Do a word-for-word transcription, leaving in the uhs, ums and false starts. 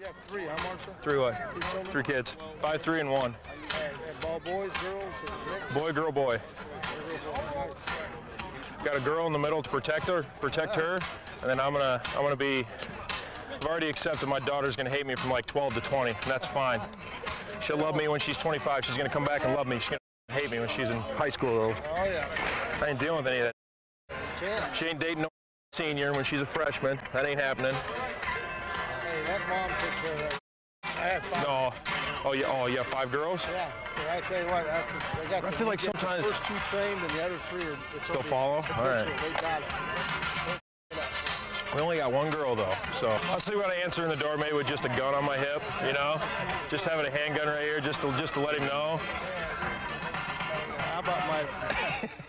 got three, huh, Marshall? Three what? Three kids. Five, three, and one. And all boys, girls, or mixed? Boy, girl, boy. Got a girl in the middle to protect her, protect her, and then I'm gonna, I'm gonna be. I've already accepted my daughter's gonna hate me from like twelve to twenty, and that's fine. She'll love me when she's twenty-five. She's gonna come back and love me. She's gonna hate me when she's in high school, though. Oh yeah. I ain't dealing with any of that. She ain't dating no senior when she's a freshman. That ain't happening. Hey, that mom took care of that. I had five. No. Oh yeah. Oh yeah. Five girls. Yeah. yeah I tell you what, after they got I the, feel like get sometimes the first two trained and the other three are it's still okay. follow. It's All right. They got it. We only got one girl though, so I'll see what I answer in the door, maybe with just a gun on my hip, you know, just having a handgun right here, just to just to let him know. How about my?